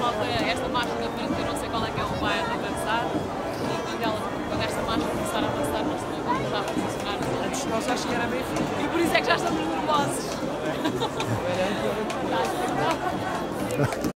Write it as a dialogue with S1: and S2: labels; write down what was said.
S1: malta, esta marcha da frente, eu não sei qual é que é o bairro a dançar, e quando esta marcha começar a avançar, nós também vamos estar a posicionar.
S2: Antes de nós acho que era bem fixe.
S1: E por isso é que já estamos nervosos.